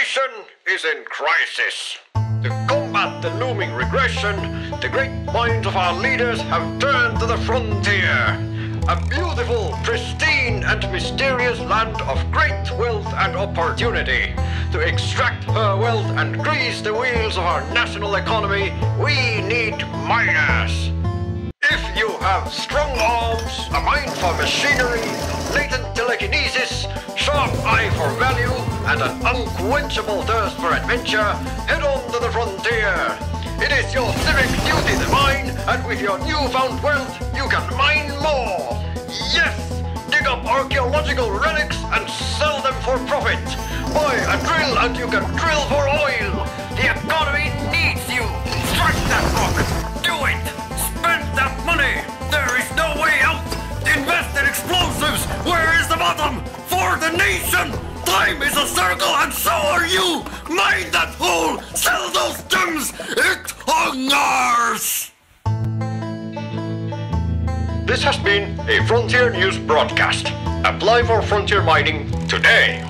nation is in crisis. To combat the looming regression, the great minds of our leaders have turned to the frontier. A beautiful, pristine, and mysterious land of great wealth and opportunity. To extract her wealth and grease the wheels of our national economy, we need miners. If you have strong arms, a mind for machinery, latent telekinesis, sharp eye for value, and an unquenchable thirst for adventure, head on to the frontier. It is your civic duty to mine, and with your newfound wealth, you can mine more. Yes! Dig up archaeological relics and sell them for profit. Buy a drill and you can drill for oil. The economy needs you. Strike that rock. Do it. Spend that money. There is no way out. Invest in explosives. Where is the bottom? For the nation. Time is a circle and so are you. Mine that hole. Sell those gems. It hungers. This has been a Frontier News broadcast. Apply for Frontier Mining today.